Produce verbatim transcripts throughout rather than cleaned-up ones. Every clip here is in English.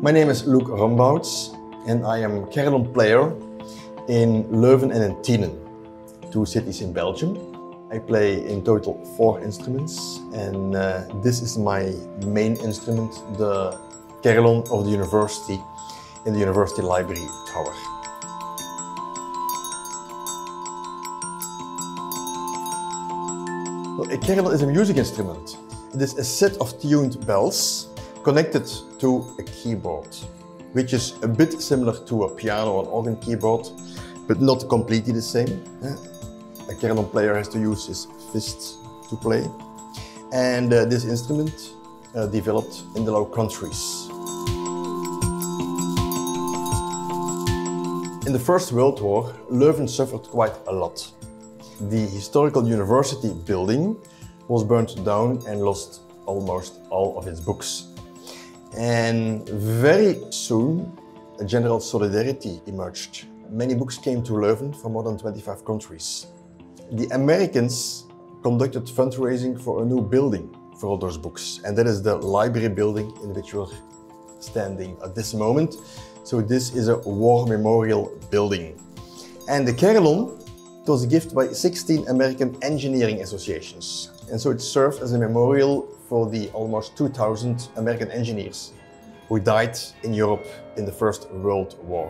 My name is Luc Rombouts and I am carillon player in Leuven and in Tienen, two cities in Belgium. I play in total four instruments and uh, this is my main instrument, the carillon of the university in the university library tower. Well, a carillon is a music instrument. It is a set of tuned bells connected to a keyboard, which is a bit similar to a piano or an organ keyboard, but not completely the same. A carillon player has to use his fists to play. And uh, this instrument uh, developed in the Low Countries. In the First World War, Leuven suffered quite a lot. The historical university building was burnt down and lost almost all of its books. And very soon, a general solidarity emerged. Many books came to Leuven from more than twenty-five countries. The Americans conducted fundraising for a new building for all those books, and that is the library building in which we're standing at this moment. So this is a war memorial building. And the carillon was a gift by sixteen American engineering associations. And so it served as a memorial for the almost two thousand American engineers who died in Europe in the First World War.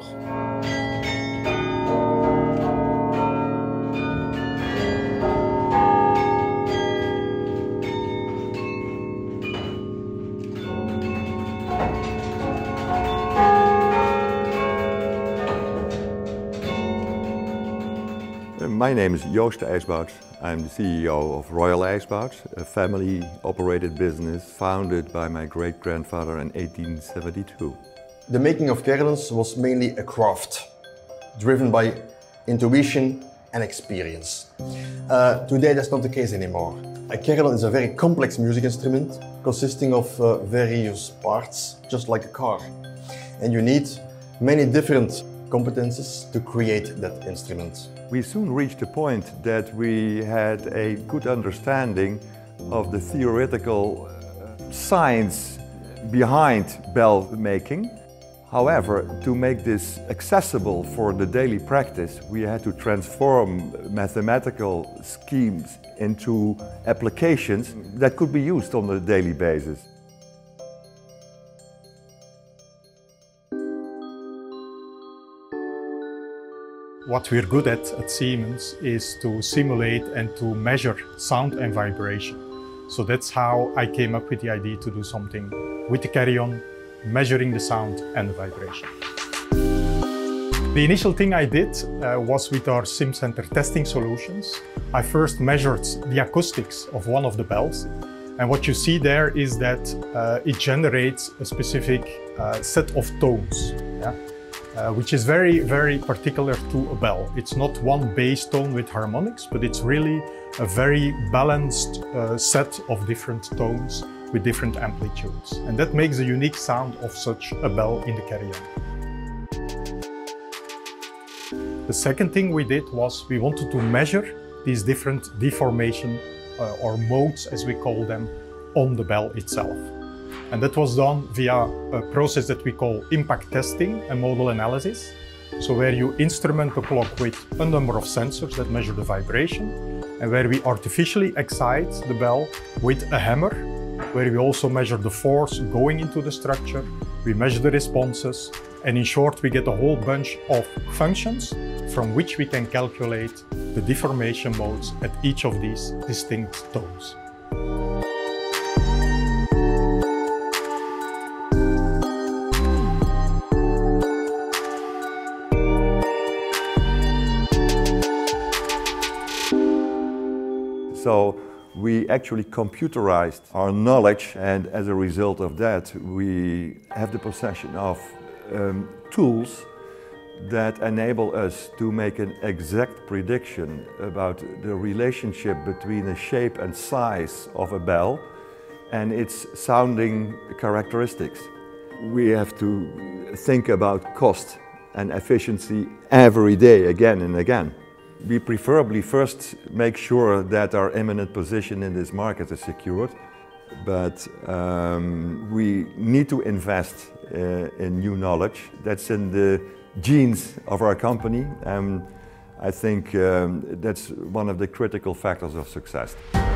My name is Joost IJsbouts. I'm the C E O of Royal IJsbouts, a family-operated business founded by my great-grandfather in eighteen seventy-two. The making of carillons was mainly a craft, driven by intuition and experience. Uh, today that's not the case anymore. A carillon is a very complex music instrument consisting of uh, various parts, just like a car. And you need many different competences to create that instrument. We soon reached a point that we had a good understanding of the theoretical science behind bell making. However, to make this accessible for the daily practice, we had to transform mathematical schemes into applications that could be used on a daily basis. What we're good at at Siemens is to simulate and to measure sound and vibration. So that's how I came up with the idea to do something with the carillon, measuring the sound and the vibration. The initial thing I did uh, was with our Simcenter testing solutions. I first measured the acoustics of one of the bells. And what you see there is that uh, it generates a specific uh, set of tones. Yeah? Uh, which is very, very particular to a bell. It's not one bass tone with harmonics, but it's really a very balanced uh, set of different tones with different amplitudes. And that makes a unique sound of such a bell in the carillon. The second thing we did was we wanted to measure these different deformation uh, or modes, as we call them, on the bell itself. And that was done via a process that we call impact testing and modal analysis. So where you instrument the clock with a number of sensors that measure the vibration, and where we artificially excite the bell with a hammer, where we also measure the force going into the structure, we measure the responses, and in short we get a whole bunch of functions from which we can calculate the deformation modes at each of these distinct tones. So we actually computerized our knowledge, and as a result of that we have the possession of um, tools that enable us to make an exact prediction about the relationship between the shape and size of a bell and its sounding characteristics. We have to think about cost and efficiency every day, again and again. We preferably first make sure that our eminent position in this market is secured, but um, we need to invest uh, in new knowledge. That's in the genes of our company. Um, I think um, that's one of the critical factors of success.